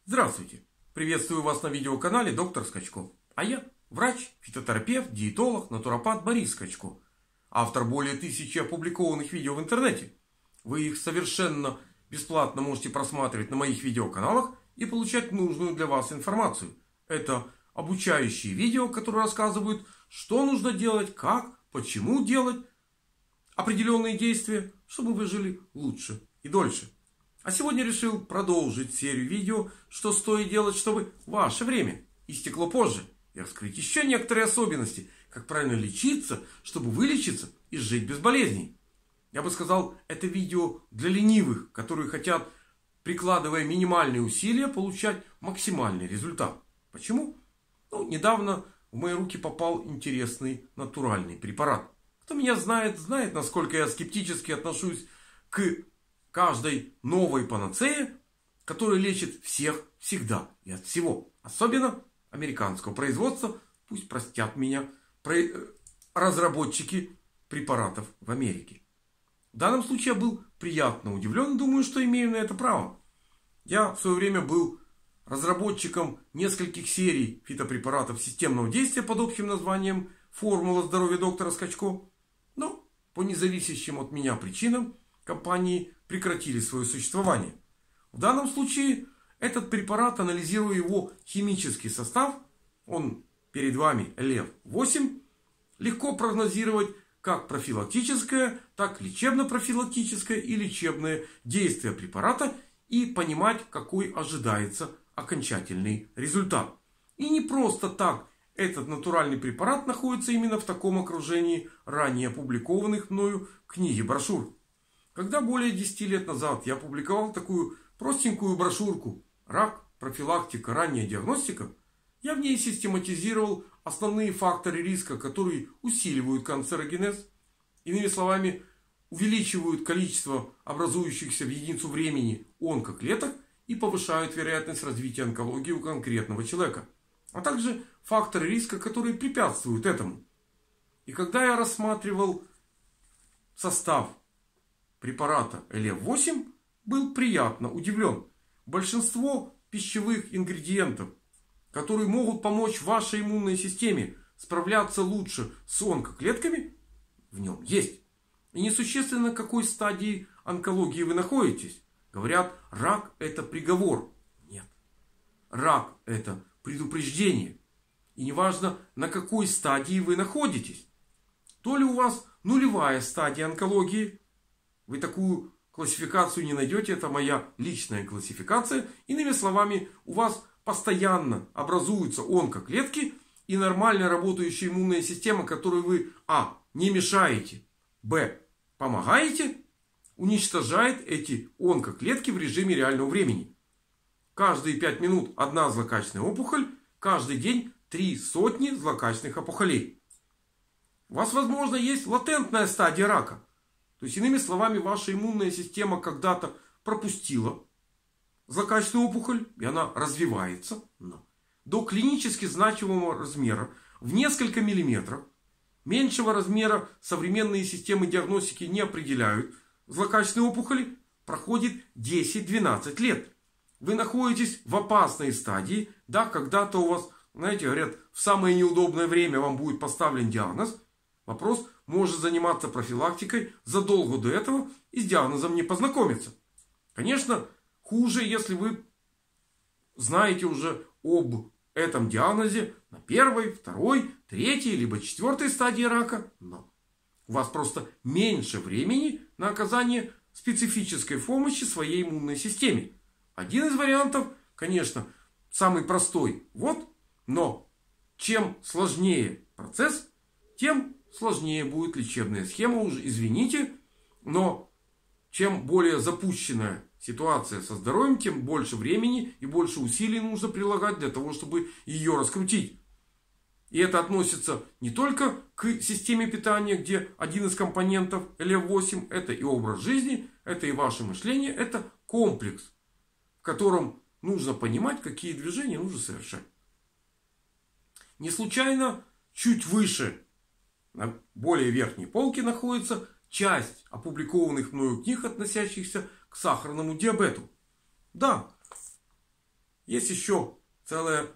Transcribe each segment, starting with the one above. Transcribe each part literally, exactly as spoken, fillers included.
Здравствуйте! Приветствую вас на видеоканале доктор Скачко. А я врач, фитотерапевт, диетолог, натуропат Борис Скачко. Автор более тысячи опубликованных видео в интернете. Вы их совершенно бесплатно можете просматривать на моих видеоканалах и получать нужную для вас информацию. Это обучающие видео, которые рассказывают, что нужно делать, как, почему делать определенные действия, чтобы вы жили лучше и дольше. А сегодня решил продолжить серию видео, что стоит делать, чтобы ваше время истекло позже. И раскрыть еще некоторые особенности, как правильно лечиться, чтобы вылечиться и жить без болезней. Я бы сказал, это видео для ленивых, которые хотят, прикладывая минимальные усилия, получать максимальный результат. Почему? Ну, недавно в мои руки попал интересный натуральный препарат. Кто меня знает, знает, насколько я скептически отношусь к каждой новой панацее, которая лечит всех, всегда и от всего. Особенно американского производства. Пусть простят меня разработчики препаратов в Америке. В данном случае я был приятно удивлен. Думаю, что имею на это право. Я в свое время был разработчиком нескольких серий фитопрепаратов системного действия под общим названием «Формула здоровья доктора Скачко». Но по независящим от меня причинам компании прекратили свое существование. В данном случае этот препарат, анализируя его химический состав, он перед вами эл эф восемь, легко прогнозировать как профилактическое, так лечебно-профилактическое и лечебное действие препарата и понимать, какой ожидается окончательный результат. И не просто так этот натуральный препарат находится именно в таком окружении ранее опубликованных мною книг и брошюр. Когда более десяти лет назад я опубликовал такую простенькую брошюрку «Рак, профилактика, ранняя диагностика», я в ней систематизировал основные факторы риска, которые усиливают канцерогенез, иными словами, увеличивают количество образующихся в единицу времени онкоклеток и повышают вероятность развития онкологии у конкретного человека, а также факторы риска, которые препятствуют этому. И когда я рассматривал состав препарата эл эф восемь, был приятно удивлен. Большинство пищевых ингредиентов, которые могут помочь вашей иммунной системе справляться лучше с онкоклетками, в нем есть. И несущественно, на какой стадии онкологии вы находитесь. Говорят, рак это приговор. Нет. Рак это предупреждение. И неважно, на какой стадии вы находитесь. То ли у вас нулевая стадия онкологии, вы такую классификацию не найдете, это моя личная классификация. Иными словами, у вас постоянно образуются онкоклетки и нормально работающая иммунная система, которой вы а. не мешаете, б. помогаете, уничтожает эти онкоклетки в режиме реального времени. Каждые пять минут одна злокачественная опухоль, каждый день три сотни злокачественных опухолей. У вас, возможно, есть латентная стадия рака. То есть, иными словами, ваша иммунная система когда-то пропустила злокачественную опухоль, и она развивается. Но до клинически значимого размера в несколько миллиметров. Меньшего размера современные системы диагностики не определяют. Злокачественные опухоли проходит десять-двенадцать лет. Вы находитесь в опасной стадии. Да, когда-то у вас, знаете, говорят, в самое неудобное время вам будет поставлен диагноз. Вопрос, может заниматься профилактикой задолго до этого и с диагнозом не познакомиться. Конечно, хуже, если вы знаете уже об этом диагнозе на первой, второй, третьей, либо четвертой стадии рака. Но у вас просто меньше времени на оказание специфической помощи своей иммунной системе. Один из вариантов, конечно, самый простой. Вот, но чем сложнее процесс, тем сложнее будет лечебная схема. Уже извините, но чем более запущенная ситуация со здоровьем, тем больше времени и больше усилий нужно прилагать для того, чтобы ее раскрутить. И это относится не только к системе питания, где один из компонентов эл эф восемь это и образ жизни, это и ваше мышление, это комплекс, в котором нужно понимать, какие движения нужно совершать. Не случайно чуть выше, на более верхней полке, находится часть опубликованных мною книг, относящихся к сахарному диабету. Да, Есть еще целая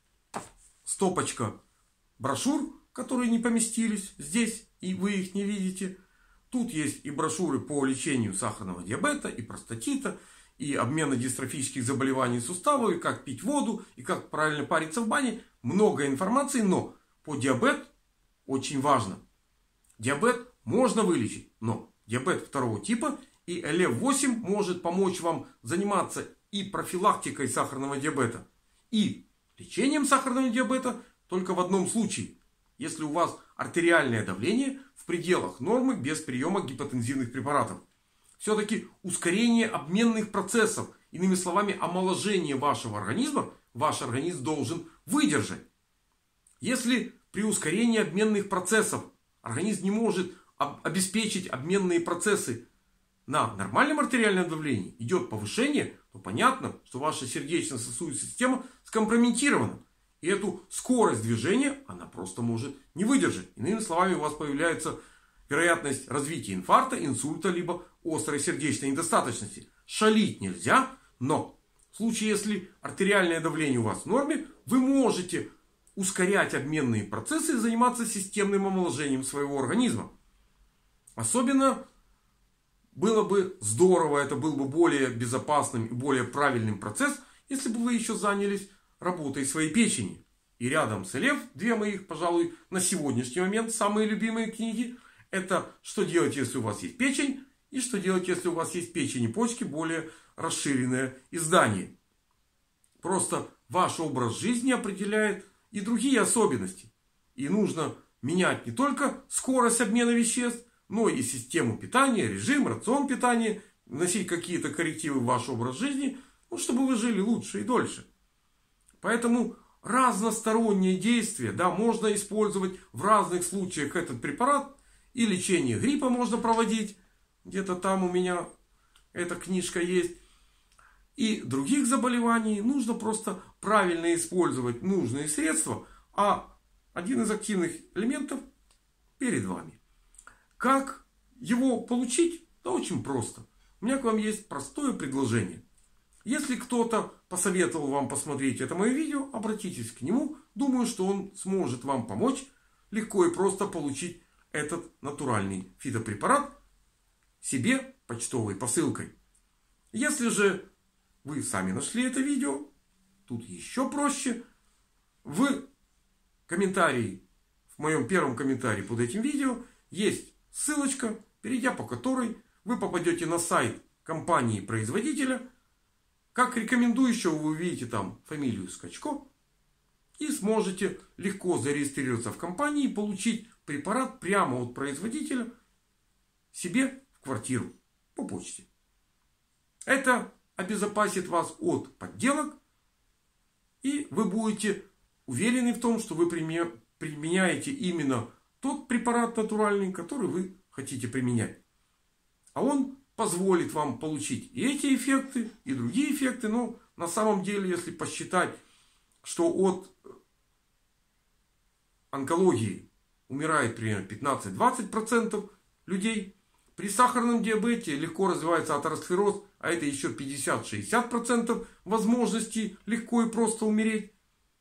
стопочка брошюр, которые не поместились здесь, и вы их не видите. Тут есть и брошюры по лечению сахарного диабета, и простатита, и обмена дистрофических заболеваний суставов, и как пить воду, и как правильно париться в бане. Много информации, но по диабету очень важно. Диабет можно вылечить, но диабет второго типа и эл эф восемь может помочь вам заниматься и профилактикой сахарного диабета, и лечением сахарного диабета только в одном случае. Если у вас артериальное давление в пределах нормы без приема гипотензивных препаратов. Все-таки ускорение обменных процессов, иными словами, омоложение вашего организма, ваш организм должен выдержать. Если при ускорении обменных процессов организм не может обеспечить обменные процессы на нормальном артериальном давлении, идет повышение, то понятно, что ваша сердечно-сосудистая система скомпрометирована. И эту скорость движения она просто может не выдержать. Иными словами, у вас появляется вероятность развития инфаркта, инсульта, либо острой сердечной недостаточности. Шалить нельзя, но в случае, если артериальное давление у вас в норме, вы можете ускорять обменные процессы и заниматься системным омоложением своего организма. Особенно было бы здорово, это был бы более безопасным и более правильным процесс, если бы вы еще занялись работой своей печени. И рядом с эл эф две моих, пожалуй, на сегодняшний момент самые любимые книги. Это «Что делать, если у вас есть печень?» и «Что делать, если у вас есть печень и почки?» более расширенное издание. Просто ваш образ жизни определяет и другие особенности. И нужно менять не только скорость обмена веществ, но и систему питания, режим, рацион питания, вносить какие-то коррективы в ваш образ жизни, ну, чтобы вы жили лучше и дольше. Поэтому разносторонние действия, да, можно использовать в разных случаях этот препарат. И лечение гриппа можно проводить. Где-то там у меня эта книжка есть. И других заболеваний. Нужно просто правильно использовать нужные средства. А один из активных элементов перед вами. Как его получить? Да очень просто. У меня к вам есть простое предложение. Если кто-то посоветовал вам посмотреть это мое видео, обратитесь к нему. Думаю, что он сможет вам помочь легко и просто получить этот натуральный фитопрепарат себе почтовой посылкой. Если же вы сами нашли это видео, тут еще проще. В комментарии, в моем первом комментарии под этим видео есть ссылочка, перейдя по которой вы попадете на сайт компании-производителя. Как рекомендующего вы увидите там фамилию Скачко. И сможете легко зарегистрироваться в компании и получить препарат прямо от производителя себе в квартиру по почте. Это обезопасит вас от подделок. И вы будете уверены в том, что вы применяете именно тот препарат натуральный, который вы хотите применять. А он позволит вам получить и эти эффекты, и другие эффекты. Но на самом деле, если посчитать, что от онкологии умирает примерно пятнадцать-двадцать процентов людей. При сахарном диабете легко развивается атеросклероз, а это еще пятьдесят-шестьдесят процентов возможности легко и просто умереть.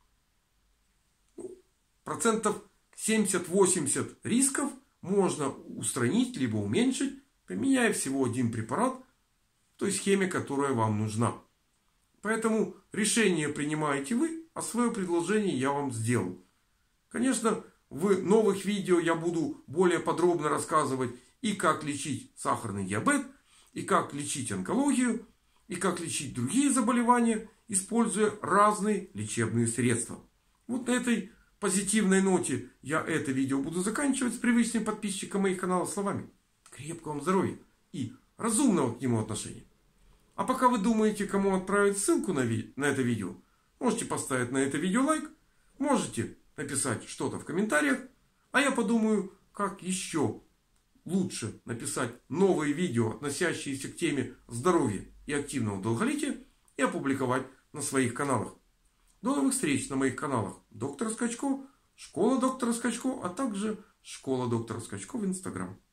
Процентов семьдесят-восемьдесят рисков можно устранить, либо уменьшить, применяя всего один препарат в той схеме, которая вам нужна. Поэтому решение принимаете вы, а свое предложение я вам сделал. Конечно, в новых видео я буду более подробно рассказывать и как лечить сахарный диабет, и как лечить онкологию, и как лечить другие заболевания, используя разные лечебные средства. Вот на этой позитивной ноте я это видео буду заканчивать с привычным подписчиком моих каналов словами: крепкого вам здоровья и разумного к нему отношения. А пока вы думаете, кому отправить ссылку на, ви- на это видео, можете поставить на это видео лайк, можете написать что-то в комментариях, а я подумаю, как еще лучше написать новые видео, относящиеся к теме здоровья и активного долголетия, и опубликовать на своих каналах. До новых встреч на моих каналах Доктор Скачко, Школа Доктора Скачко, а также Школа Доктора Скачко в Инстаграм.